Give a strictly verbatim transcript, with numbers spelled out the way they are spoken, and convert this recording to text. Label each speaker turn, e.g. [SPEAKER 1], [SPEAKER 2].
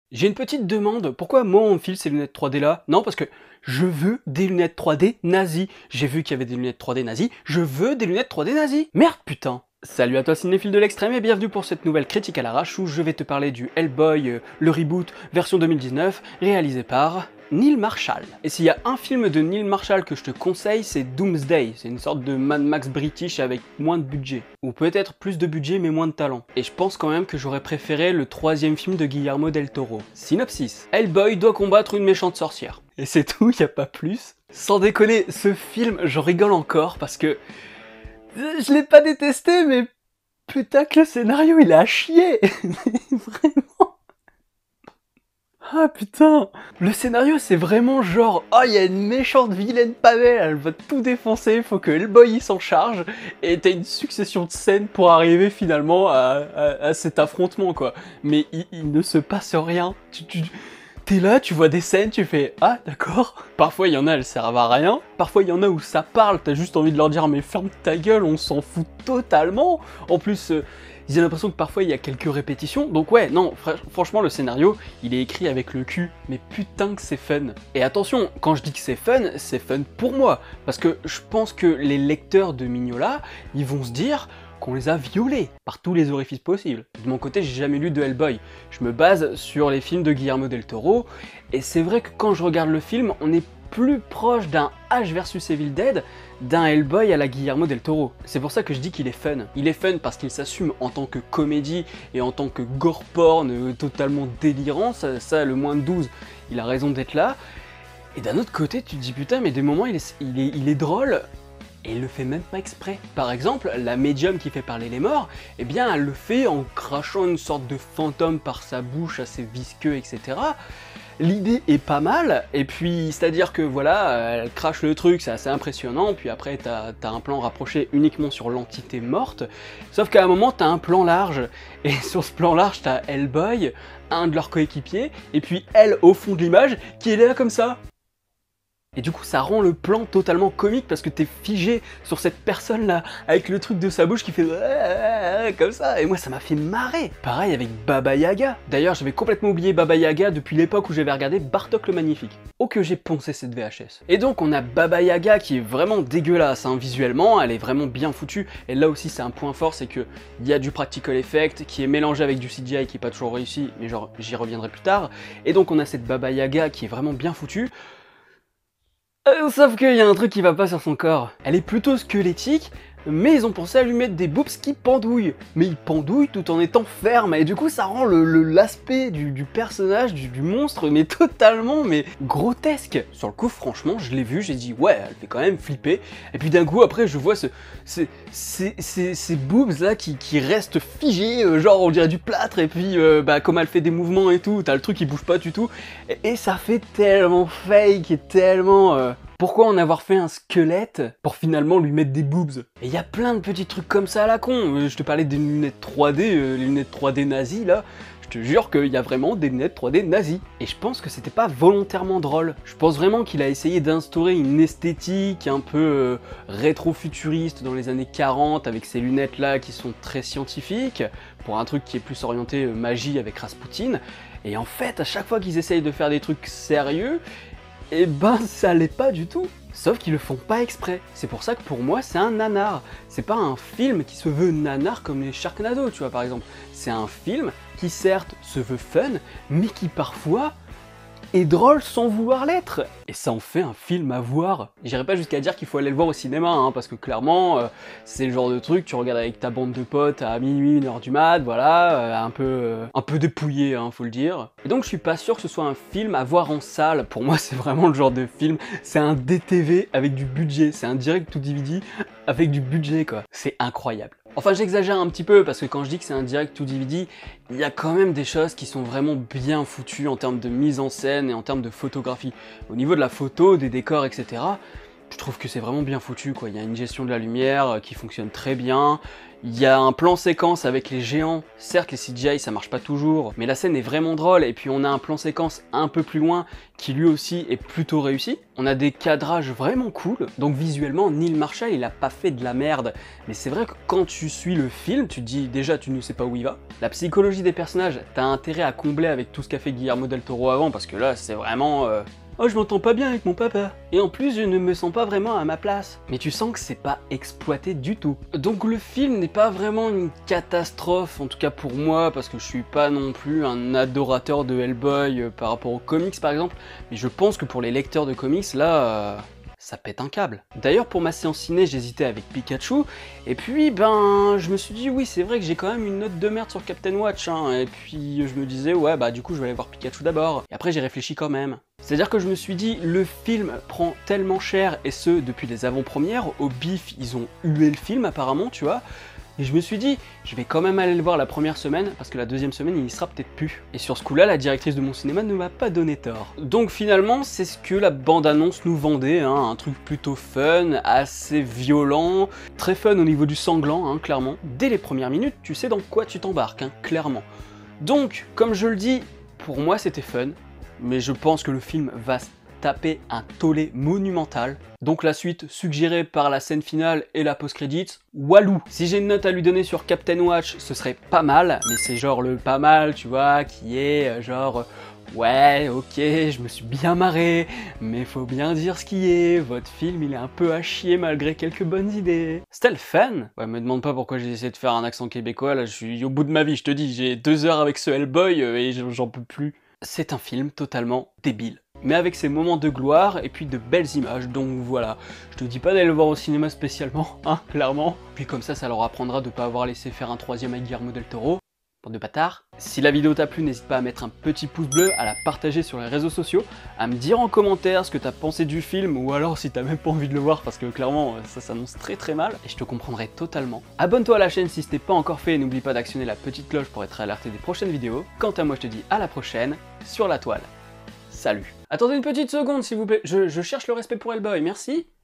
[SPEAKER 1] J'ai une petite demande, pourquoi moi on me file ces lunettes trois D là? Non, parce que je veux des lunettes trois D nazies. J'ai vu qu'il y avait des lunettes trois D nazies, je veux des lunettes trois D nazies. Merde putain. Salut à toi cinéphile de l'extrême et bienvenue pour cette nouvelle critique à l'arrache où je vais te parler du Hellboy, euh, le reboot version deux mille dix-neuf, réalisé par Neil Marshall. Et s'il y a un film de Neil Marshall que je te conseille, c'est Doomsday. C'est une sorte de Mad Max british avec moins de budget. Ou peut-être plus de budget mais moins de talent. Et je pense quand même que j'aurais préféré le troisième film de Guillermo del Toro. Synopsis. Hellboy doit combattre une méchante sorcière. Et c'est tout, y a pas plus. Sans déconner, ce film, j'en rigole encore parce que... Je l'ai pas détesté, mais... Putain que le scénario, il a à chier. Vraiment. Ah putain. Le scénario, c'est vraiment genre... Oh, il y a une méchante vilaine pas belle, elle va tout défoncer, faut que Hellboy il s'en charge. Et t'as une succession de scènes pour arriver finalement à, à, à cet affrontement, quoi. Mais il, il ne se passe rien. Tu... tu T'es là, tu vois des scènes, tu fais « Ah, d'accord ». Parfois, il y en a, elles servent à rien. Parfois, il y en a où ça parle, t'as juste envie de leur dire « Mais ferme ta gueule, on s'en fout totalement ». En plus, euh, j'ai l'impression que parfois, il y a quelques répétitions. Donc ouais, non, fr franchement, le scénario, il est écrit avec le cul. Mais putain que c'est fun. Et attention, quand je dis que c'est fun, c'est fun pour moi. Parce que je pense que les lecteurs de Mignola, ils vont se dire... qu'on les a violés par tous les orifices possibles. De mon côté, j'ai jamais lu de Hellboy. Je me base sur les films de Guillermo del Toro, et c'est vrai que quand je regarde le film, on est plus proche d'un Ash versus Evil Dead, d'un Hellboy à la Guillermo del Toro. C'est pour ça que je dis qu'il est fun. Il est fun parce qu'il s'assume en tant que comédie et en tant que gore porn euh, totalement délirant, ça, ça, le moins de douze, il a raison d'être là. Et d'un autre côté, tu te dis putain, mais des moments, il est, il est, il est drôle, et il le fait même pas exprès. Par exemple, la médium qui fait parler les morts, eh bien elle le fait en crachant une sorte de fantôme par sa bouche assez visqueux, et cetera. L'idée est pas mal, et puis c'est-à-dire que voilà, elle crache le truc, c'est assez impressionnant, puis après t'as t'as un plan rapproché uniquement sur l'entité morte, sauf qu'à un moment t'as un plan large, et sur ce plan large t'as Hellboy, un de leurs coéquipiers, et puis elle au fond de l'image, qui est là comme ça. Et du coup ça rend le plan totalement comique parce que t'es figé sur cette personne là avec le truc de sa bouche qui fait comme ça, et moi ça m'a fait marrer. Pareil avec Baba Yaga. D'ailleurs j'avais complètement oublié Baba Yaga depuis l'époque où j'avais regardé Bartok le Magnifique. Oh que j'ai poncé cette V H S. Et donc on a Baba Yaga qui est vraiment dégueulasse hein, visuellement, elle est vraiment bien foutue, et là aussi c'est un point fort, c'est que il y a du practical effect qui est mélangé avec du C G I qui est pas toujours réussi, mais genre j'y reviendrai plus tard. Et donc on a cette Baba Yaga qui est vraiment bien foutue. Euh, sauf qu'il y a un truc qui va pas sur son corps. Elle est plutôt squelettique, mais ils ont pensé à lui mettre des boobs qui pendouillent. Mais ils pendouillent tout en étant fermes, et du coup ça rend le, le, l'aspect du, du personnage, du, du monstre, mais totalement mais grotesque. Sur le coup, franchement, je l'ai vu, j'ai dit ouais, elle fait quand même flipper. Et puis d'un coup, après, je vois ce, ce, ces, ces, ces boobs là qui, qui restent figés, euh, genre on dirait du plâtre, et puis euh, bah, comme elle fait des mouvements et tout, t'as le truc qui bouge pas du tout. Et, et ça fait tellement fake et tellement... Euh... Pourquoi en avoir fait un squelette pour finalement lui mettre des boobs? Et il y a plein de petits trucs comme ça à la con. Je te parlais des lunettes trois D, euh, les lunettes trois D nazies là. Je te jure qu'il y a vraiment des lunettes trois D nazies. Et je pense que c'était pas volontairement drôle. Je pense vraiment qu'il a essayé d'instaurer une esthétique un peu euh, rétro-futuriste dans les années quarante avec ces lunettes là qui sont très scientifiques, pour un truc qui est plus orienté euh, magie avec Rasputin. Et en fait, à chaque fois qu'ils essayent de faire des trucs sérieux, et ben ça l'est pas du tout. Sauf qu'ils le font pas exprès. C'est pour ça que pour moi c'est un nanar. C'est pas un film qui se veut nanar comme les Sharknado, tu vois par exemple. C'est un film qui certes se veut fun, mais qui parfois est drôle sans vouloir l'être. Et ça en fait un film à voir. J'irai pas jusqu'à dire qu'il faut aller le voir au cinéma, hein, parce que clairement, euh, c'est le genre de truc, tu regardes avec ta bande de potes à minuit, une heure du mat, voilà, euh, un peu euh, un peu dépouillé, hein, faut le dire. Et donc je suis pas sûr que ce soit un film à voir en salle. Pour moi, c'est vraiment le genre de film, c'est un D T V avec du budget, c'est un direct to D V D avec du budget, quoi. C'est incroyable. Enfin, j'exagère un petit peu, parce que quand je dis que c'est un direct to D V D, il y a quand même des choses qui sont vraiment bien foutues en termes de mise en scène et en termes de photographie. Au niveau de la photo, des décors, et cetera, Je trouve que c'est vraiment bien foutu, quoi. Il y a une gestion de la lumière qui fonctionne très bien. Il y a un plan séquence avec les géants. Certes, les C G I, ça marche pas toujours, mais la scène est vraiment drôle. Et puis on a un plan séquence un peu plus loin qui lui aussi est plutôt réussi. On a des cadrages vraiment cool. Donc visuellement, Neil Marshall, il a pas fait de la merde. Mais c'est vrai que quand tu suis le film, tu te dis déjà, tu ne sais pas où il va. La psychologie des personnages, t'as intérêt à combler avec tout ce qu'a fait Guillermo del Toro avant, parce que là, c'est vraiment... Euh... Oh, je m'entends pas bien avec mon papa. Et en plus, je ne me sens pas vraiment à ma place. Mais tu sens que c'est pas exploité du tout. Donc le film n'est pas vraiment une catastrophe, en tout cas pour moi, parce que je suis pas non plus un adorateur de Hellboy euh, par rapport aux comics par exemple. Mais je pense que pour les lecteurs de comics, là... Euh... ça pète un câble. D'ailleurs, pour ma séance ciné, j'hésitais avec Pikachu, et puis, ben, je me suis dit, oui, c'est vrai que j'ai quand même une note de merde sur Captain Watch, hein, et puis je me disais, ouais, bah du coup, je vais aller voir Pikachu d'abord. Et après, j'ai réfléchi quand même. C'est-à-dire que je me suis dit, le film prend tellement cher, et ce, depuis les avant-premières, au bif, ils ont hué le film, apparemment, tu vois. Et je me suis dit, je vais quand même aller le voir la première semaine, parce que la deuxième semaine, il y sera peut-être plus. Et sur ce coup-là, la directrice de mon cinéma ne m'a pas donné tort. Donc finalement, c'est ce que la bande-annonce nous vendait, hein, un truc plutôt fun, assez violent, très fun au niveau du sanglant, hein, clairement. Dès les premières minutes, tu sais dans quoi tu t'embarques, hein, clairement. Donc, comme je le dis, pour moi c'était fun, mais je pense que le film va taper un tollé monumental. Donc la suite suggérée par la scène finale et la post-credits, walou. Si j'ai une note à lui donner sur Captain Watch, ce serait pas mal, mais c'est genre le pas mal, tu vois, qui est genre... Ouais, ok, je me suis bien marré, mais faut bien dire ce qui est, votre film il est un peu à chier malgré quelques bonnes idées. C'était le fun. Ouais, me demande pas pourquoi j'ai essayé de faire un accent québécois, là je suis au bout de ma vie, je te dis, j'ai deux heures avec ce Hellboy euh, et j'en peux plus. C'est un film totalement débile, mais avec ses moments de gloire et puis de belles images, donc voilà. Je te dis pas d'aller le voir au cinéma spécialement, hein, clairement. Puis comme ça, ça leur apprendra de pas avoir laissé faire un troisième avec Guillermo del Toro. Bande de bâtards. Si la vidéo t'a plu, n'hésite pas à mettre un petit pouce bleu, à la partager sur les réseaux sociaux, à me dire en commentaire ce que t'as pensé du film, ou alors si t'as même pas envie de le voir, parce que clairement, ça s'annonce très très mal, et je te comprendrai totalement. Abonne-toi à la chaîne si ce n'est pas encore fait, et n'oublie pas d'actionner la petite cloche pour être alerté des prochaines vidéos. Quant à moi, je te dis à la prochaine, sur la toile. Salut. Attendez une petite seconde, s'il vous plaît, je, je cherche le respect pour Hellboy, merci.